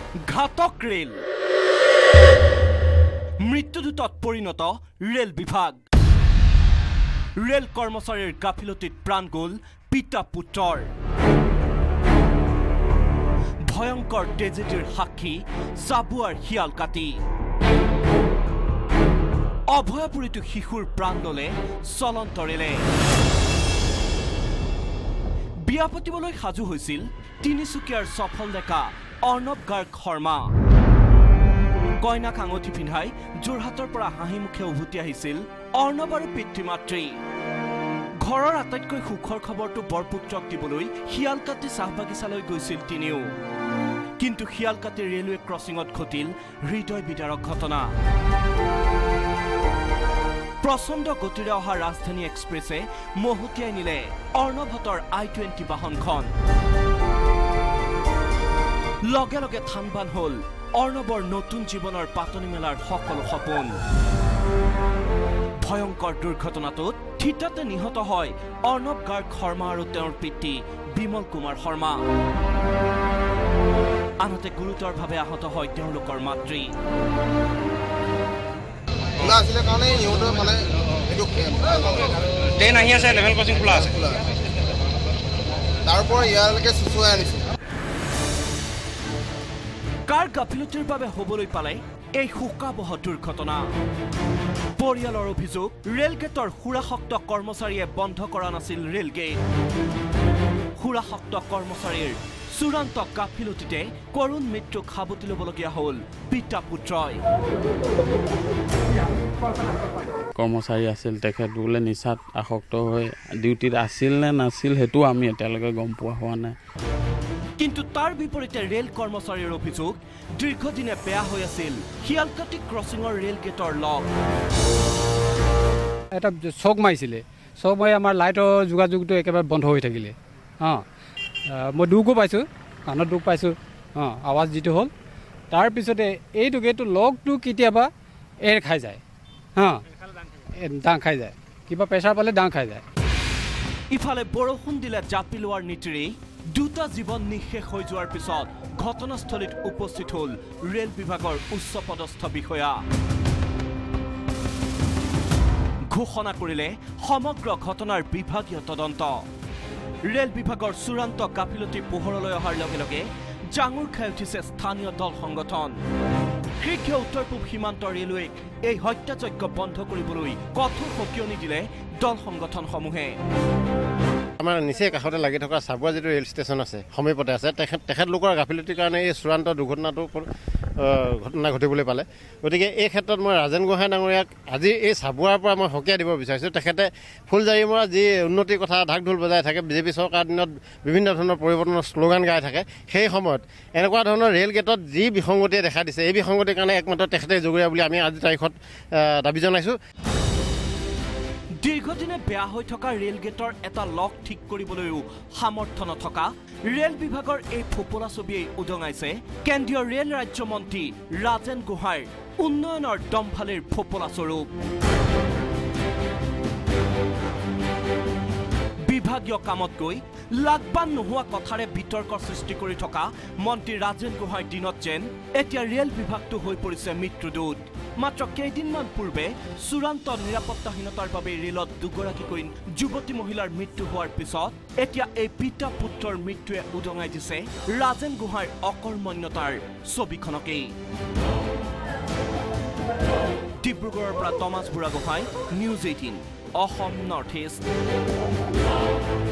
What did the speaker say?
ঘাতক ৰেল মৃত্যুদূতত পৰিণত ৰেল বিভাগ ৰেল কৰ্মচাৰীৰ গাফিলতিত প্ৰাণ গ'ল পিতা পুত্ৰৰ ভয়ংকৰ ট্ৰেজেডিৰ সাক্ষী চাবুৱাৰ শিয়াল কাটি অভয়াপুৰীটো শিশুৰ প্ৰাণ ল'লে চলন্ত ৰেলে বিয়া পাতিবলৈ সাজু হৈছিল তিনিচুকীয়াৰ সফল ডেকা অৰ্ণৱ গাৰ্গ শৰ্মা কইনাক আঙঠি পিন্ধাই যোৰহাটৰ পৰা হাঁহিমুখে উভতি আহিছিল অৰ্ণৱ আৰু পিতৃ-মাতৃ ঘৰৰ আটাইতকৈ সুখৰ খবৰটো বৰপুত্ৰক দিবলৈ শিয়ালকাটি চাহ বাগিচালৈ গৈছিল তিনিও কিন্তু শিয়ালকাটি ৰেলৱে ক্ৰছিঙত ঘটিল হৃদয় বিদাৰক ঘটনা প্ৰচণ্ড গতিৰে অহা ৰাজধানী এক্সপ্ৰেছে মহতিয়াই নিলে অৰ্ণৱহঁতৰ I-20 বাহনখন লগে লগে থানবান হল অৰ্ণৱৰ নতুন জীৱনৰ পাতনি মেলাৰ সকলো সপোন ভয়ংকৰ দুৰ্ঘটনাটোত থিতাতে নিহত হয় অৰ্ণৱ গাৰ্গ শৰ্মা আৰু তেওঁৰ পিতৃ বিমল কুমাৰ শৰ্মা আনহাতে গুৰুতৰভাৱে আহত হয় তেওঁলোকৰ মাতৃ আসলে কারণে ইউটো মানে একটু ট্রেন আহি আছে লেভেল ক্রসিং খোলা আছে তারপর ইয়ারলৈকে সুচুৱাই আনিছে কাৰ গাফিলতিৰ বাবে হ'বলৈ পালে এই শোকাবহ দুৰ্ঘটনা পৰিয়ালৰ অভিযোগ ৰেলগেটৰ সুৰাসক্ত কৰ্মচাৰীয়ে বন্ধ কৰা নাছিল ৰেলগেট সুৰাসক্ত কৰ্মচাৰীৰ চূড়ান্ত গাফিলতিতে কৰুণ মৃত্যুক সাৱটি ল'বলগীয়া হ'ল পিতা পুত্ৰই কৰ্মচাৰী আছিল তেখেত বোলে নিচাত আসক্ত হৈ ডিউটিত আছিল নে নাছিল সেইটো আমি এতিয়ালৈকে গম পোৱা হোৱা নাই কিন্তু তাৰ বিপৰীতে ৰেল কৰ্মচাৰীৰ অভিযোগ দীৰ্ঘদিনে বেয়া হৈ আছিল শিয়ালকাটি ক্ৰছিঙৰ ৰেল গেটৰ লক এটা চক মাৰিছিলে চক মাৰি আমাৰ লাইটৰ যোগাযোগটো একেবাৰে বন্ধ হৈ থাকিলে মই দুখো পাইছোঁ কাণত দুখ পাইছোঁ আৱাজ যিটো হ'ল তাৰপিছতে এইটো গেটটো লগটো কেতিয়াবা এৰ খাই যায় ডাং খাই যায় কিবা প্ৰেছাৰ পালে ডাং খাই যায় ইফালে বৰষুণ দিলে জাপি লোৱাৰ নীতিৰে দুটা জীৱন নিঃশেষ হৈ যোৱাৰ পিছত ঘটনাস্থলীত উপস্থিত হ'ল ৰেল বিভাগৰ উচ্চ পদস্থ বিষয়া ঘোষণা কৰিলে সমগ্ৰ ঘটনাৰ বিভাগীয় তদন্ত ৰেল বিভাগৰ চূড়ান্ত গাফিলতি পোহৰলৈ অহাৰ লগে লগে জাঙুৰ খাই উঠিছে স্থানীয় দল সংগঠন শীঘ্ৰে উত্তৰ পূব সীমান্ত ৰেলৱেক এই হত্যাযজ্ঞ বন্ধ কৰিবলৈ কঠোৰ সকিয়নি দিলে দল সংগঠনসমূহে আমাৰ নিচে কাষতে লাগি থকা চাবুৱা যিটো ৰেল ষ্টেচন আছে সমীপতে আছে তেখেতলোকৰ গাফিলতিৰ কাৰণে এই চূড়ান্ত দুৰ্ঘটনাটো ঘটনা ঘটিবলৈ পালে গতিকে এই ক্ষেত্ৰত মই ৰাজেন গোহাঁই ডাঙৰীয়াক আজি এই চাবুৱাৰ পৰা মই সকীয়াই দিব বিচাৰিছোঁ তেখেতে ফুলজাৰি মৰা যি উন্নতিৰ কথা ঢাক ঢোল বজাই থাকে বিজেপি চৰকাৰ দিনত বিভিন্ন ধৰণৰ পৰিৱৰ্তনৰ শ্লোগান গাই থাকে সেই সময়ত এনেকুৱা ধৰণৰ ৰেল গেটত যি বিসংগতিয়ে দেখা দিছে এই বিসংগতিৰ কাৰণে একমাত্ৰ তেখেতে জগৰীয়া বুলি আমি আজি তাৰিখত দাবী জনাইছোঁ দীৰ্ঘদিনে বেয়া হৈ থকা ৰেল গেটৰ এটা লক ঠিক কৰিবলৈও সামৰ্থ্য নথকা ৰেল বিভাগৰ এই ফোপোলা ছবিয়ে উদঙাইছে কেন্দ্ৰীয় ৰেল ৰাজ্যমন্ত্ৰী ৰাজেন গোহাঁইৰ উন্নয়নৰ দমফালিৰ ফোপোলা স্বৰূপ বিভাগীয় কামত গৈ লাগবান নোহোৱা কথাৰে বিতৰ্কৰ সৃষ্টি কৰি থকা মন্ত্ৰী ৰাজেন গোহাঁইৰ দিনত যেন এতিয়া ৰেল বিভাগটো হৈ পৰিছে মৃত্যুদূত মাত্ৰ কেইদিনমান পূৰ্বে চূড়ান্ত নিৰাপত্তাহীনতাৰ বাবে ৰেলত দুগৰাকীকৈ যুৱতী মহিলাৰ মৃত্যু হোৱাৰ পিছত এতিয়া এই পিতা পুত্ৰৰ মৃত্যুৱে উদঙাই দিছে ৰাজেন গোহাঁইৰ অকৰ্মণ্যতাৰ ছবিখনকেই ডিব্ৰুগড়ৰ পৰা Thomas Buragohain news 18 Assam north east